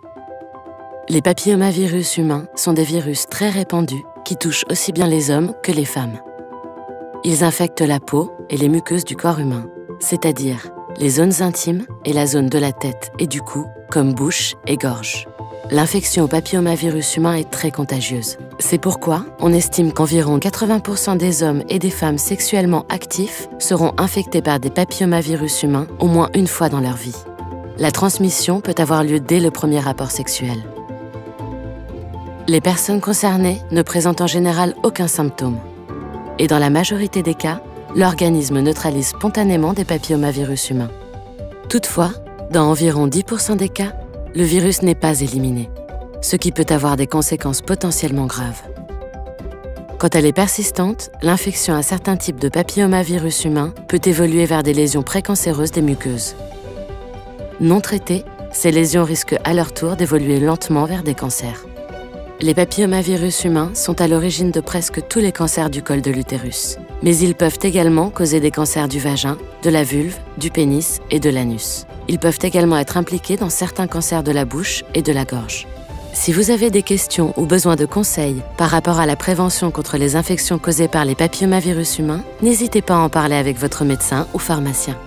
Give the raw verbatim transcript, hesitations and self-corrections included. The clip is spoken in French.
Les papillomavirus humains sont des virus très répandus qui touchent aussi bien les hommes que les femmes. Ils infectent la peau et les muqueuses du corps humain, c'est-à-dire les zones intimes et la zone de la tête et du cou, comme bouche et gorge. L'infection au papillomavirus humain est très contagieuse. C'est pourquoi on estime qu'environ quatre-vingts pour cent des hommes et des femmes sexuellement actifs seront infectés par des papillomavirus humains au moins une fois dans leur vie. La transmission peut avoir lieu dès le premier rapport sexuel. Les personnes concernées ne présentent en général aucun symptôme. Et dans la majorité des cas, l'organisme neutralise spontanément des papillomavirus humains. Toutefois, dans environ dix pour cent des cas, le virus n'est pas éliminé, ce qui peut avoir des conséquences potentiellement graves. Quand elle est persistante, l'infection à certains types de papillomavirus humains peut évoluer vers des lésions précancéreuses des muqueuses. Non traitées, ces lésions risquent à leur tour d'évoluer lentement vers des cancers. Les papillomavirus humains sont à l'origine de presque tous les cancers du col de l'utérus, mais ils peuvent également causer des cancers du vagin, de la vulve, du pénis et de l'anus. Ils peuvent également être impliqués dans certains cancers de la bouche et de la gorge. Si vous avez des questions ou besoin de conseils par rapport à la prévention contre les infections causées par les papillomavirus humains, n'hésitez pas à en parler avec votre médecin ou pharmacien.